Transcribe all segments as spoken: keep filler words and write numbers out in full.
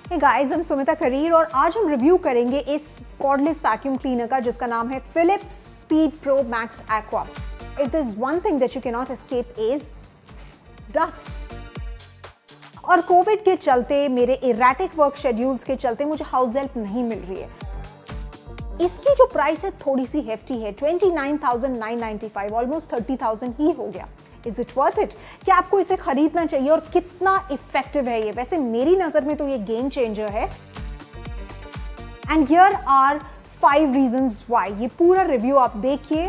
Hey guys, हम सुमिता खरीर और आज हम रिव्यू करेंगे इस कॉर्डलेस वैक्यूम क्लीनर का जिसका नाम है Philips speed pro max aqua. It is one thing that you can not escape is dust. और कोविड के चलते, मेरे इरेटिक वर्क शेड्यूल्स के चलते मुझे हाउस हेल्प नहीं मिल रही है। इसकी जो प्राइस है थोड़ी सी हेफ्टी है, twenty nine thousand nine ninety five, almost thirty thousand ही हो गया। Is it worth it? क्या आपको इसे खरीदना चाहिए और कितना इफेक्टिव है ये? वैसे मेरी नजर में तो ये गेम चेंजर है। And here are five reasons why. ये पूरा रिव्यू आप देखिए।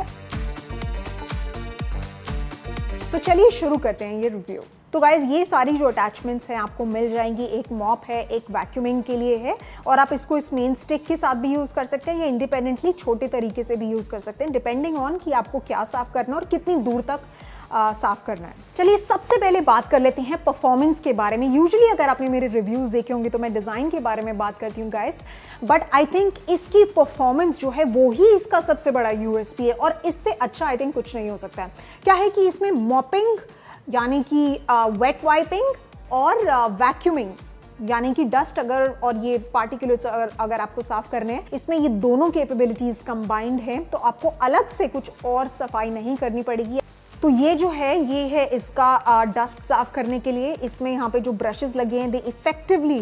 तो चलिए शुरू करते हैं ये रिव्यू। तो गाइज, ये सारी जो अटैचमेंट्स हैं आपको मिल जाएंगी। एक मॉप है, एक वैक्यूमिंग के लिए है, और आप इसको इस मेन स्टिक के साथ भी यूज़ कर सकते हैं या इंडिपेंडेंटली छोटे तरीके से भी यूज़ कर सकते हैं, डिपेंडिंग ऑन कि आपको क्या साफ़ करना है और कितनी दूर तक आ, साफ़ करना है। चलिए सबसे पहले बात कर लेते हैं परफॉर्मेंस के बारे में। यूजुअली अगर आपने मेरे रिव्यूज़ देखे होंगे तो मैं डिज़ाइन के बारे में बात करती हूँ गाइस, बट आई थिंक इसकी परफॉर्मेंस जो है वो ही इसका सबसे बड़ा यूएसपी है, और इससे अच्छा आई थिंक कुछ नहीं हो सकता है। क्या है कि इसमें मॉपिंग यानी कि वेट वाइपिंग और वैक्यूमिंग यानी कि डस्ट अगर और ये पार्टिकुलेट्स अगर, अगर आपको साफ करने हैं, इसमें ये दोनों कैपेबिलिटीज कंबाइंड हैं, तो आपको अलग से कुछ और सफाई नहीं करनी पड़ेगी। तो ये जो है ये है इसका डस्ट साफ करने के लिए। इसमें यहाँ पे जो ब्रशेस लगे हैं दे इफेक्टिवली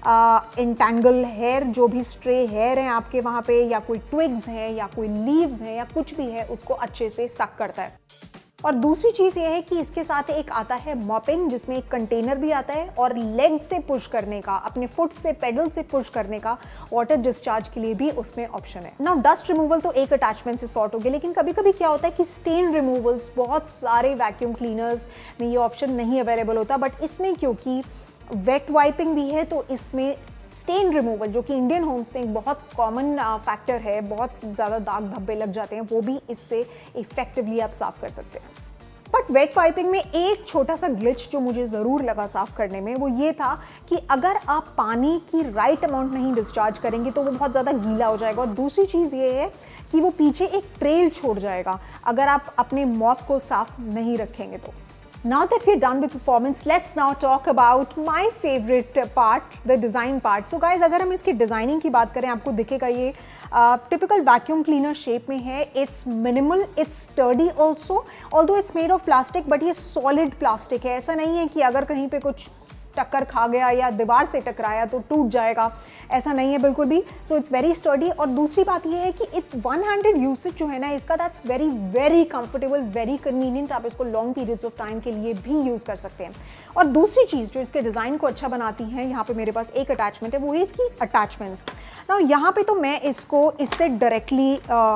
इंटैंगल हेयर, जो भी स्ट्रे हेयर हैं आपके वहाँ पे, या कोई ट्विग्स हैं या कोई लीव्स हैं या कुछ भी है, उसको अच्छे से सक करता है। और दूसरी चीज़ ये है कि इसके साथ एक आता है मॉपिंग, जिसमें एक कंटेनर भी आता है, और लेग से पुश करने का, अपने फुट से पेडल से पुश करने का वाटर डिस्चार्ज के लिए भी उसमें ऑप्शन है। नाउ डस्ट रिमूवल तो एक अटैचमेंट से सॉर्ट हो गया, लेकिन कभी कभी क्या होता है कि स्टेन रिमूवल्स, बहुत सारे वैक्यूम क्लीनर्स में ये ऑप्शन नहीं अवेलेबल होता, बट इसमें क्योंकि वेट वाइपिंग भी है तो इसमें स्टेन रिमूवल, जो कि इंडियन होम्स में एक बहुत कॉमन फैक्टर है, बहुत ज़्यादा दाग धब्बे लग जाते हैं, वो भी इससे इफेक्टिवली आप साफ कर सकते हैं। बट वेट वाइपिंग में एक छोटा सा ग्लिच जो मुझे ज़रूर लगा साफ करने में, वो ये था कि अगर आप पानी की राइट अमाउंट नहीं डिस्चार्ज करेंगे तो वो बहुत ज़्यादा गीला हो जाएगा, और दूसरी चीज़ ये है कि वो पीछे एक ट्रेल छोड़ जाएगा अगर आप अपने मॉप को साफ नहीं रखेंगे तो। Now that we're done with performance, let's now talk about my favorite part, the design part. So guys, अगर हम इसकी डिज़ाइनिंग की बात करें, आपको दिखेगा ये टिपिकल वैक्यूम क्लीनर शेप में है। It's minimal, it's sturdy also, although it's made of plastic, but ये सॉलिड प्लास्टिक है। ऐसा नहीं है कि अगर कहीं पे कुछ टक्कर खा गया या दीवार से टकराया तो टूट जाएगा, ऐसा नहीं है बिल्कुल भी। So it's very sturdy. और दूसरी बात ये है कि इट वन हैंडेड यूसेज जो है ना इसका, that's very very comfortable, very convenient. आप इसको लॉन्ग पीरियड्स ऑफ टाइम के लिए भी यूज़ कर सकते हैं। और दूसरी चीज़ जो इसके डिज़ाइन को अच्छा बनाती है, यहाँ पे मेरे पास एक अटैचमेंट है, वो है इसकी अटैचमेंट्स। ना यहाँ पे तो मैं इसको इससे डायरेक्टली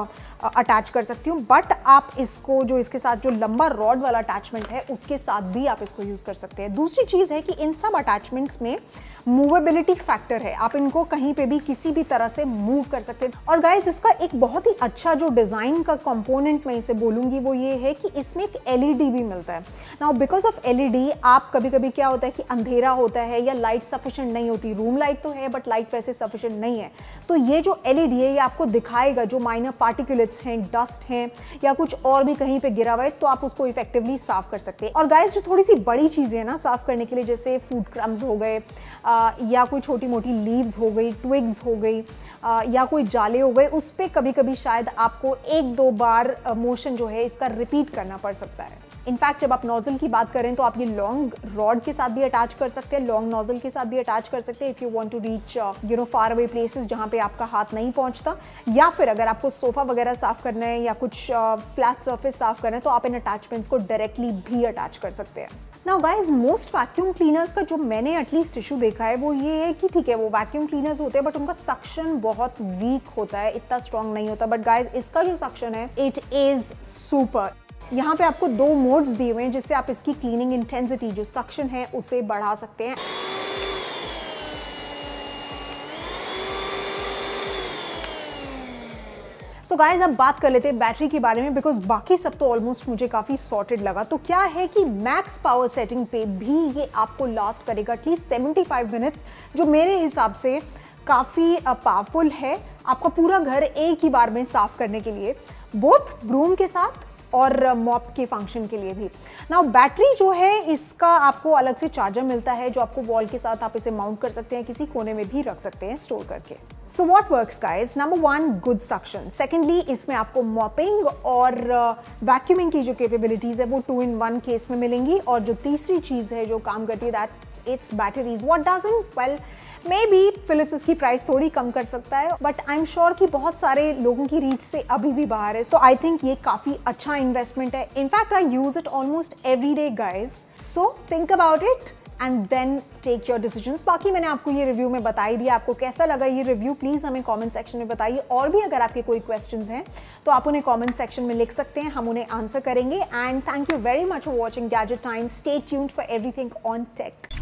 अटैच कर सकती हूँ, बट आप इसको जो इसके साथ जो लंबा रॉड वाला अटैचमेंट है उसके साथ भी आप इसको यूज़ कर सकते हैं। दूसरी चीज़ है कि इन सब अटैचमेंट्स में मूवेबिलिटी फैक्टर है, आप इनको कहीं पे भी किसी भी तरह से मूव कर सकते हैं। और गाइस, इसका एक बहुत ही अच्छा जो डिज़ाइन का कंपोनेंट मैं इसे बोलूँगी वो ये है कि इसमें एक एलईडी भी मिलता है। नाउ बिकॉज ऑफ एलईडी, आप कभी कभी क्या होता है कि अंधेरा होता है या लाइट सफिशिएंट नहीं होती, रूम लाइट तो है बट लाइट वैसे सफिशिएंट नहीं है, तो ये जो एलईडी है ये आपको दिखाएगा जो माइनर पार्टिकुलेट्स हैं, डस्ट हैं या कुछ और भी कहीं पे गिरा हुआ है, तो आप उसको इफेक्टिवली साफ कर सकते हैं। और गाइस, जो थोड़ी सी बड़ी चीज़ें हैं ना साफ करने के लिए, जैसे फूड क्रम्स हो गए, आ, या कोई छोटी मोटी लीव्स हो गई, ट्विग्स हो गई, आ, या कोई जाले हो गए, उस पर कभी कभी शायद आपको एक दो बार मोशन जो है इसका रिपीट करना पड़ सकता है। इनफैक्ट जब आप नोजल की बात करें तो आप ये लॉन्ग रॉड के साथ भी अटैच कर सकते हैं, लॉन्ग नोजल के साथ भी अटैच कर सकते हैं if you want to reach you know far away places जहाँ पे आपका हाथ नहीं पहुँचता, या फिर अगर आपको सोफ़ा वगैरह साफ़ करना है या कुछ फ्लैट सर्फेस साफ़ करना है तो आप इन अटैचमेंट्स को डायरेक्टली भी अटैच कर सकते हैं। Now guys, most vacuum cleaners का जो मैंने एटलीस्ट इशू देखा है वो ये है कि ठीक है वो वैक्यूम क्लीनर्स होते हैं बट उनका सक्शन बहुत वीक होता है, इतना स्ट्रॉन्ग नहीं होता। बट गाइज, इसका जो सक्शन है इट इज़ सुपर। यहाँ पे आपको दो मोड्स दिए हुए हैं जिससे आप इसकी क्लीनिंग इंटेंसिटी जो सक्शन है उसे बढ़ा सकते हैं। सो so गाइज, अब बात कर लेते हैं बैटरी के बारे में, बिकॉज बाकी सब तो ऑलमोस्ट मुझे काफ़ी सॉर्टेड लगा। तो क्या है कि मैक्स पावर सेटिंग पे भी ये आपको लास्ट करेगा एटलीस्ट सेवेंटी फाइव मिनट्स, जो मेरे हिसाब से काफ़ी पावरफुल है आपका पूरा घर एक ही बार में साफ करने के लिए, बोथ ब्रूम के साथ और मॉप के फंक्शन के लिए भी। नाउ बैटरी जो है इसका आपको अलग से चार्जर मिलता है जो आपको वॉल के साथ आप इसे माउंट कर सकते हैं, किसी कोने में भी रख सकते हैं स्टोर करके। So what works guys? Number one, good suction. Secondly, इसमें आपको मॉपिंग और वैक्यूमिंग की जो कैपेबिलिटीज है वो टू इन वन केस में मिलेंगी। और जो तीसरी चीज है जो काम करती है that's its batteries. What doesn't? Well, maybe Philips इसकी प्राइस थोड़ी कम कर सकता है, बट आई एम श्योर कि बहुत सारे लोगों की रीच से अभी भी बाहर है। तो आई थिंक ये काफी अच्छा इन्वेस्टमेंट है। In fact I use it almost every day guys. So think about it and then take your decisions. बाकी मैंने आपको ये रिव्यू में बता ही दिया। आपको कैसा लगा ये रिव्यू प्लीज हमें कमेंट सेक्शन में बताइए। और भी अगर आपके कोई क्वेश्चंस हैं तो आप उन्हें कमेंट सेक्शन में लिख सकते हैं, हम उन्हें आंसर करेंगे। And thank you very much for watching gadget time. Stay tuned for everything on take.